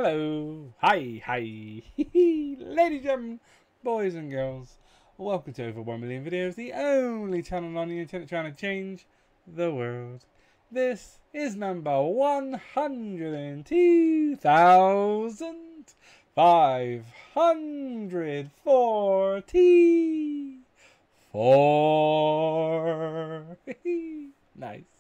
Hello, hi, ladies and gentlemen, boys and girls. Welcome to over 1 million videos, the only channel on the internet trying to change the world. This is number 102,544. Nice.